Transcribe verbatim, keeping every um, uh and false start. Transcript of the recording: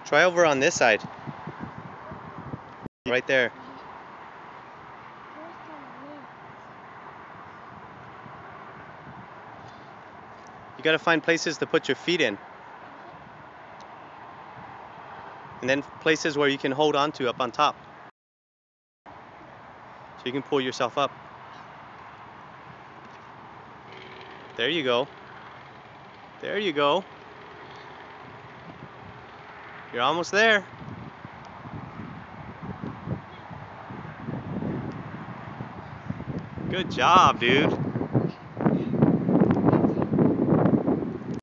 Try over on this side. Right there. You gotta find places to put your feet in. And then places where you can hold on to up on top. So you can pull yourself up. There you go. There you go. You're almost there. Good job, dude.